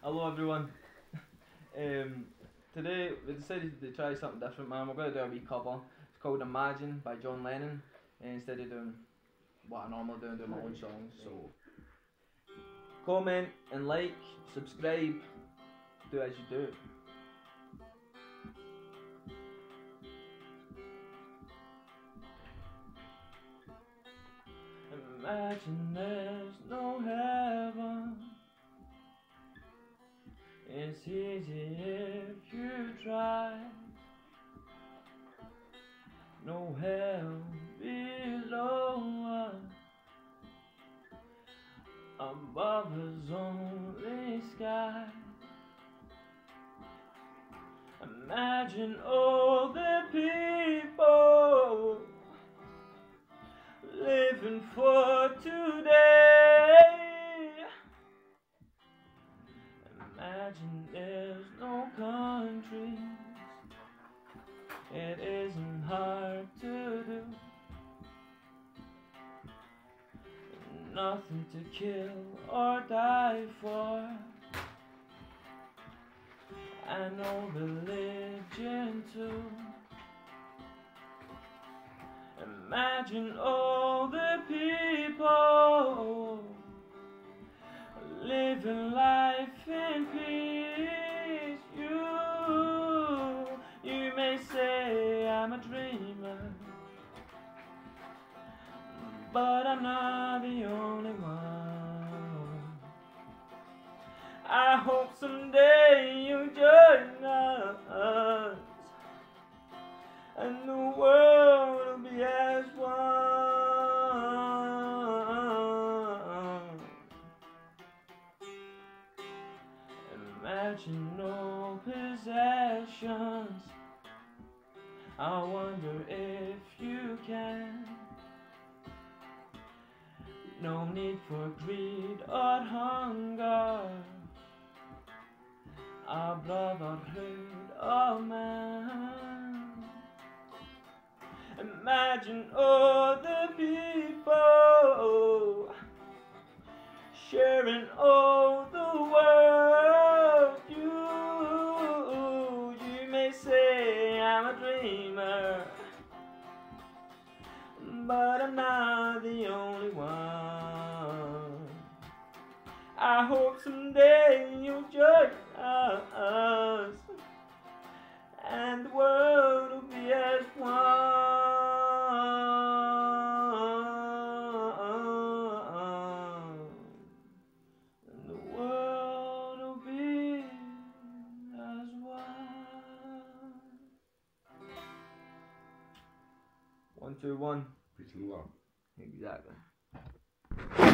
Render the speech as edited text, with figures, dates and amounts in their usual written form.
Hello everyone. Today we decided to try something different, man. We're going to do a wee cover. It's called Imagine by John Lennon. Instead of doing what I normally do, doing my own songs. So comment and like, subscribe, do as you do. Imagine there's no heaven. It's easy if you try. No hell below us. Above us only sky. Imagine all the people living for today. Imagine there's no countries. It isn't hard to do. Nothing to kill or die for. And no religion too. Imagine all the people living life in peace. You may say I'm a dreamer, but I'm not the only one. I hope someday you'll join us, and the world will be as one. Imagine no possessions. I wonder if you can. No need for greed or hunger. Our brotherhood of man. Imagine all the people sharing all the world. You may say I'm a dreamer, but I'm not the only one. I hope someday you'll join us, and the world will be as one. And the world will be as one. 1, 2, 1. Peace and love. Exactly.